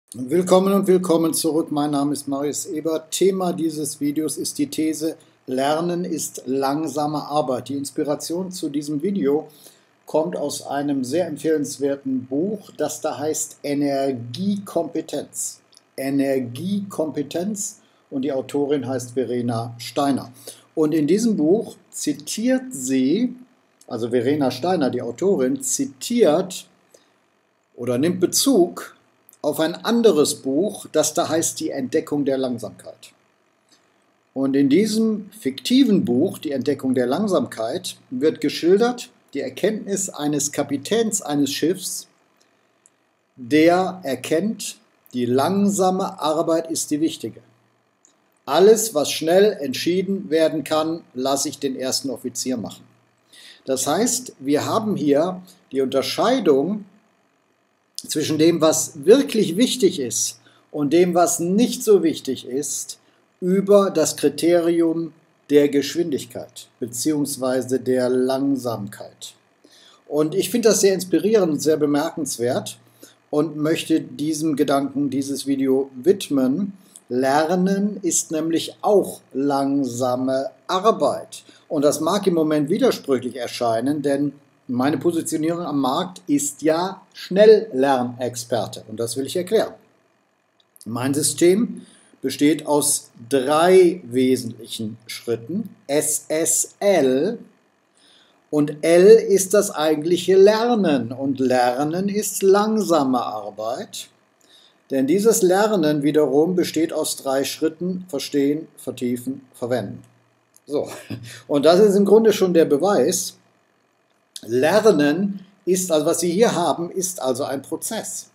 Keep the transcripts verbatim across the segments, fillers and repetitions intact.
Willkommen und willkommen zurück. Mein Name ist Marius Ebert. Thema dieses Videos ist die These, Lernen ist langsame Arbeit. Die Inspiration zu diesem Video kommt aus einem sehr empfehlenswerten Buch, das da heißt Energiekompetenz. Energiekompetenz und die Autorin heißt Verena Steiner. Und in diesem Buch zitiert sie, also Verena Steiner, die Autorin, zitiert oder nimmt Bezug auf ein anderes Buch, das da heißt Die Entdeckung der Langsamkeit. Und in diesem fiktiven Buch, Die Entdeckung der Langsamkeit, wird geschildert die Erkenntnis eines Kapitäns eines Schiffs, der erkennt, die langsame Arbeit ist die wichtige. Alles, was schnell entschieden werden kann, lasse ich den ersten Offizier machen. Das heißt, wir haben hier die Unterscheidung zwischen dem, was wirklich wichtig ist und dem, was nicht so wichtig ist, über das Kriterium der Geschwindigkeit bzw. der Langsamkeit. Und ich finde das sehr inspirierend und sehr bemerkenswert und möchte diesem Gedanken dieses Video widmen. Lernen ist nämlich auch langsame Arbeit. Und das mag im Moment widersprüchlich erscheinen, denn meine Positionierung am Markt ist ja Schnelllernexperte und das will ich erklären. Mein System besteht aus drei wesentlichen Schritten, S S L, und L ist das eigentliche Lernen und Lernen ist langsame Arbeit, denn dieses Lernen wiederum besteht aus drei Schritten, verstehen, vertiefen, verwenden. So, und das ist im Grunde schon der Beweis. Lernen ist, also was Sie hier haben, ist also ein Prozess.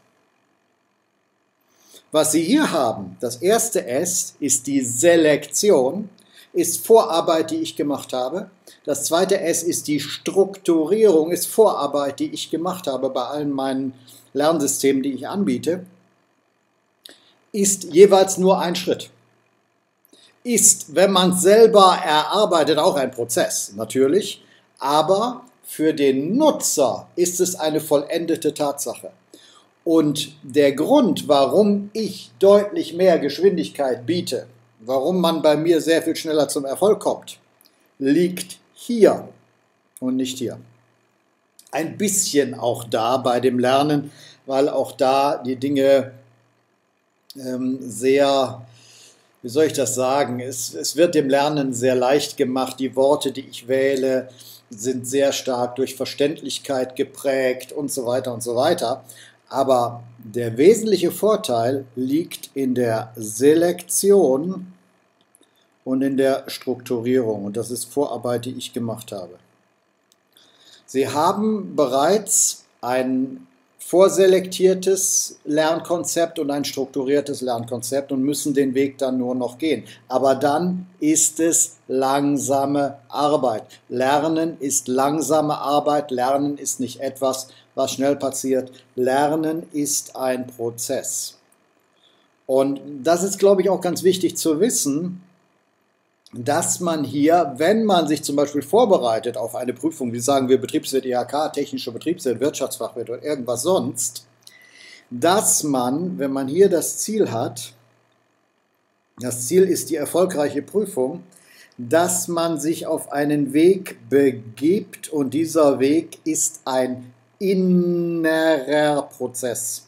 Was Sie hier haben, das erste S, ist die Selektion, ist Vorarbeit, die ich gemacht habe. Das zweite S ist die Strukturierung, ist Vorarbeit, die ich gemacht habe bei allen meinen Lernsystemen, die ich anbiete. Ist jeweils nur ein Schritt. Ist, wenn man es selber erarbeitet, auch ein Prozess, natürlich, aber für den Nutzer ist es eine vollendete Tatsache. Und der Grund, warum ich deutlich mehr Geschwindigkeit biete, warum man bei mir sehr viel schneller zum Erfolg kommt, liegt hier und nicht hier. Ein bisschen auch da bei dem Lernen, weil auch da die Dinge ähm, sehr, wie soll ich das sagen, es, es wird dem Lernen sehr leicht gemacht, die Worte, die ich wähle, sind sehr stark durch Verständlichkeit geprägt und so weiter und so weiter. Aber der wesentliche Vorteil liegt in der Selektion und in der Strukturierung. Und das ist Vorarbeit, die ich gemacht habe. Sie haben bereits ein vorselektiertes Lernkonzept und ein strukturiertes Lernkonzept und müssen den Weg dann nur noch gehen. Aber dann ist es langsame Arbeit. Lernen ist langsame Arbeit. Lernen ist nicht etwas, was schnell passiert. Lernen ist ein Prozess. Und das ist, glaube ich, auch ganz wichtig zu wissen, dass man hier, wenn man sich zum Beispiel vorbereitet auf eine Prüfung, wie sagen wir Betriebswirt I H K, technischer Betriebswirt, Wirtschaftsfachwirt oder irgendwas sonst, dass man, wenn man hier das Ziel hat, das Ziel ist die erfolgreiche Prüfung, dass man sich auf einen Weg begibt und dieser Weg ist ein innerer Prozess.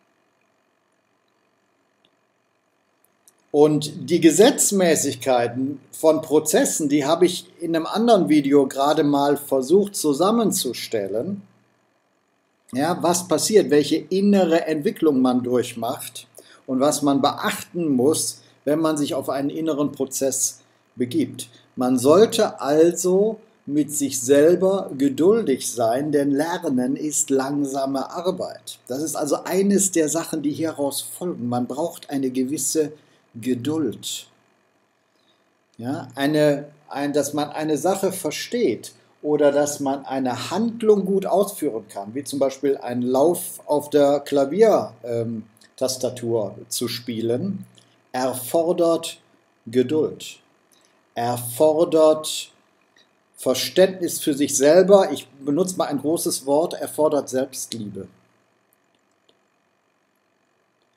Und die Gesetzmäßigkeiten von Prozessen, die habe ich in einem anderen Video gerade mal versucht zusammenzustellen. Ja, was passiert, welche innere Entwicklung man durchmacht und was man beachten muss, wenn man sich auf einen inneren Prozess begibt. Man sollte also mit sich selber geduldig sein, denn Lernen ist langsame Arbeit. Das ist also eines der Sachen, die hieraus folgen. Man braucht eine gewisse Geduld. Ja, eine, ein, dass man eine Sache versteht oder dass man eine Handlung gut ausführen kann, wie zum Beispiel einen Lauf auf der Klaviertastatur ähm, zu spielen, erfordert Geduld, erfordert Verständnis für sich selber. Ich benutze mal ein großes Wort, erfordert Selbstliebe.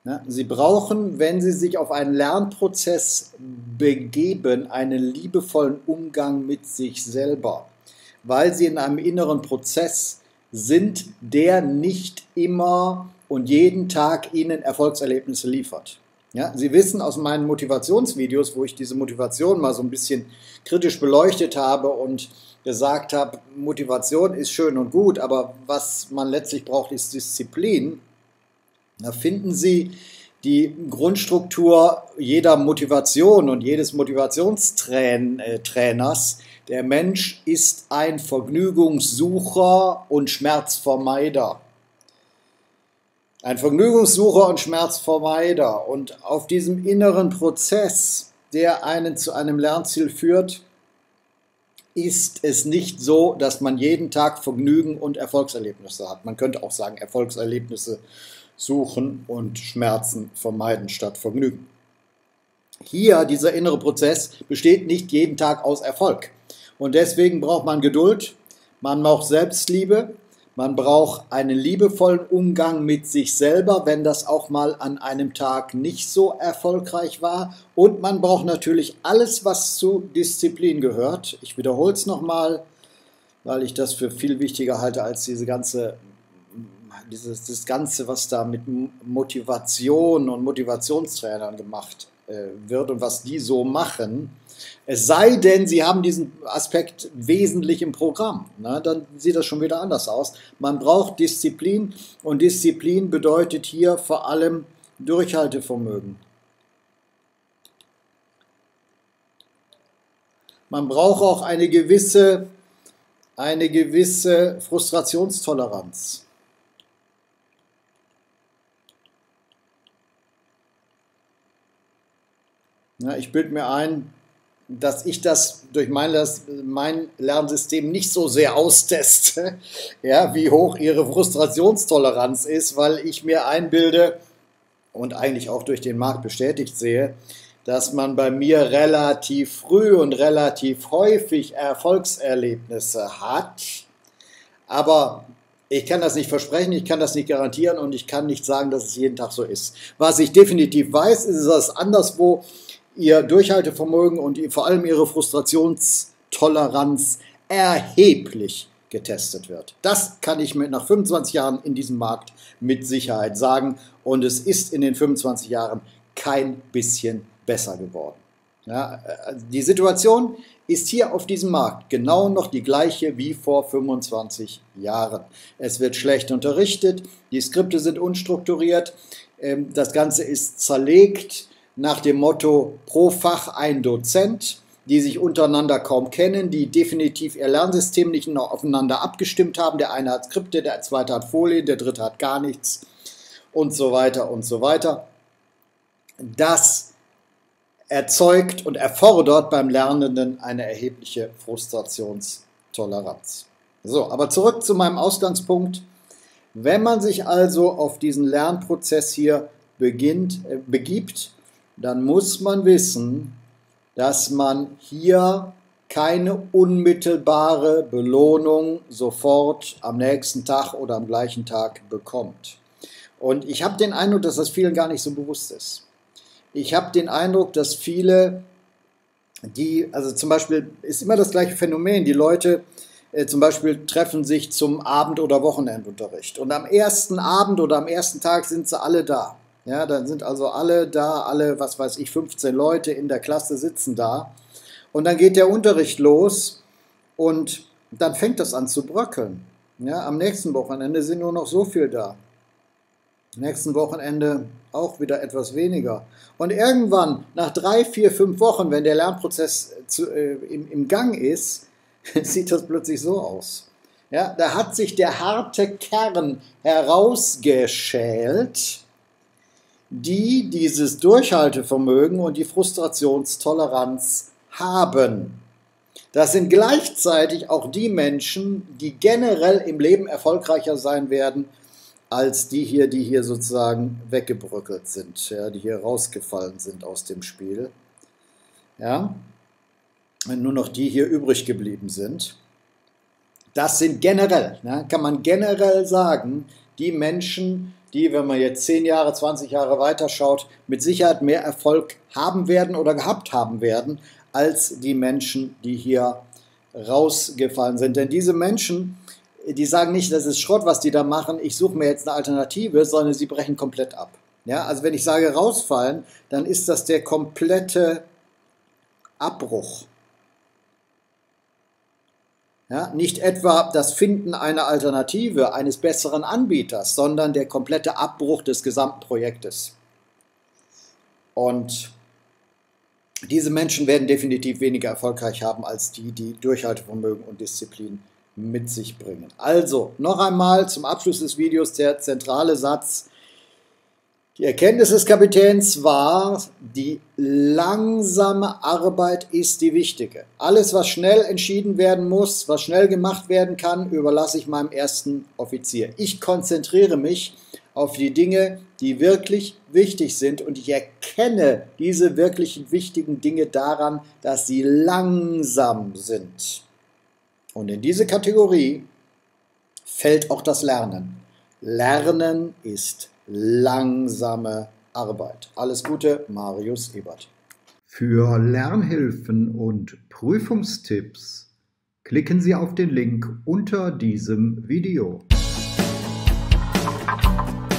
Ja, Sie brauchen, wenn Sie sich auf einen Lernprozess begeben, einen liebevollen Umgang mit sich selber, weil Sie in einem inneren Prozess sind, der nicht immer und jeden Tag Ihnen Erfolgserlebnisse liefert. Ja, Sie wissen aus meinen Motivationsvideos, wo ich diese Motivation mal so ein bisschen kritisch beleuchtet habe und gesagt habe, Motivation ist schön und gut, aber was man letztlich braucht, ist Disziplin. Da finden Sie die Grundstruktur jeder Motivation und jedes Motivationstrainers. Der Mensch ist ein Vergnügungssucher und Schmerzvermeider. Ein Vergnügungssucher und Schmerzvermeider. Und auf diesem inneren Prozess, der einen zu einem Lernziel führt, ist es nicht so, dass man jeden Tag Vergnügen und Erfolgserlebnisse hat. Man könnte auch sagen, Erfolgserlebnisse suchen und Schmerzen vermeiden statt Vergnügen. Hier, dieser innere Prozess, besteht nicht jeden Tag aus Erfolg. Und deswegen braucht man Geduld, man braucht Selbstliebe, man braucht einen liebevollen Umgang mit sich selber, wenn das auch mal an einem Tag nicht so erfolgreich war. Und man braucht natürlich alles, was zu Disziplin gehört. Ich wiederhole es nochmal, weil ich das für viel wichtiger halte als diese ganze Dieses, das Ganze, was da mit Motivation und Motivationstrainern gemacht äh, wird und was die so machen, es sei denn, sie haben diesen Aspekt wesentlich im Programm, ne, dann sieht das schon wieder anders aus. Man braucht Disziplin und Disziplin bedeutet hier vor allem Durchhaltevermögen. Man braucht auch eine gewisse, eine gewisse Frustrationstoleranz. Ja, ich bilde mir ein, dass ich das durch mein, mein Lernsystem nicht so sehr austeste, ja, wie hoch ihre Frustrationstoleranz ist, weil ich mir einbilde und eigentlich auch durch den Markt bestätigt sehe, dass man bei mir relativ früh und relativ häufig Erfolgserlebnisse hat. Aber ich kann das nicht versprechen, ich kann das nicht garantieren und ich kann nicht sagen, dass es jeden Tag so ist. Was ich definitiv weiß, ist, dass anderswo ihr Durchhaltevermögen und vor allem ihre Frustrationstoleranz erheblich getestet wird. Das kann ich mit nach fünfundzwanzig Jahren in diesem Markt mit Sicherheit sagen und es ist in den fünfundzwanzig Jahren kein bisschen besser geworden. Ja, die Situation ist hier auf diesem Markt genau noch die gleiche wie vor fünfundzwanzig Jahren. Es wird schlecht unterrichtet, die Skripte sind unstrukturiert, das Ganze ist zerlegt nach dem Motto pro Fach ein Dozent, die sich untereinander kaum kennen, die definitiv ihr Lernsystem nicht noch aufeinander abgestimmt haben. Der eine hat Skripte, der zweite hat Folien, der dritte hat gar nichts und so weiter und so weiter. Das erzeugt und erfordert beim Lernenden eine erhebliche Frustrationstoleranz. So, aber zurück zu meinem Ausgangspunkt. Wenn man sich also auf diesen Lernprozess hier beginnt, äh, begibt, dann muss man wissen, dass man hier keine unmittelbare Belohnung sofort am nächsten Tag oder am gleichen Tag bekommt. Und ich habe den Eindruck, dass das vielen gar nicht so bewusst ist. Ich habe den Eindruck, dass viele, die, also zum Beispiel ist immer das gleiche Phänomen, die Leute äh, zum Beispiel treffen sich zum Abend- oder Wochenendunterricht und am ersten Abend oder am ersten Tag sind sie alle da. Ja, dann sind also alle da, alle, was weiß ich, fünfzehn Leute in der Klasse sitzen da. Und dann geht der Unterricht los und dann fängt das an zu bröckeln. Ja, am nächsten Wochenende sind nur noch so viel da. Am nächsten Wochenende auch wieder etwas weniger. Und irgendwann, nach drei, vier, fünf Wochen, wenn der Lernprozess zu, äh, im, im Gang ist, sieht das plötzlich so aus. Ja, da hat sich der harte Kern herausgeschält, die dieses Durchhaltevermögen und die Frustrationstoleranz haben. Das sind gleichzeitig auch die Menschen, die generell im Leben erfolgreicher sein werden, als die hier, die hier sozusagen weggebröckelt sind, ja, die hier rausgefallen sind aus dem Spiel. Ja, wenn nur noch die hier übrig geblieben sind. Das sind generell, ja, kann man generell sagen, die Menschen, die, wenn man jetzt zehn Jahre, zwanzig Jahre weiterschaut, mit Sicherheit mehr Erfolg haben werden oder gehabt haben werden, als die Menschen, die hier rausgefallen sind. Denn diese Menschen, die sagen nicht, das ist Schrott, was die da machen, ich suche mir jetzt eine Alternative, sondern sie brechen komplett ab. Ja, also wenn ich sage rausfallen, dann ist das der komplette Abbruch. Ja, nicht etwa das Finden einer Alternative, eines besseren Anbieters, sondern der komplette Abbruch des gesamten Projektes. Und diese Menschen werden definitiv weniger erfolgreich haben als die, die Durchhaltevermögen und Disziplin mit sich bringen. Also, noch einmal zum Abschluss des Videos der zentrale Satz. Die Erkenntnis des Kapitäns war, die langsame Arbeit ist die wichtige. Alles, was schnell entschieden werden muss, was schnell gemacht werden kann, überlasse ich meinem ersten Offizier. Ich konzentriere mich auf die Dinge, die wirklich wichtig sind, und ich erkenne diese wirklich wichtigen Dinge daran, dass sie langsam sind. Und in diese Kategorie fällt auch das Lernen. Lernen ist langsame Arbeit. Alles Gute, Marius Ebert. Für Lernhilfen und Prüfungstipps klicken Sie auf den Link unter diesem Video.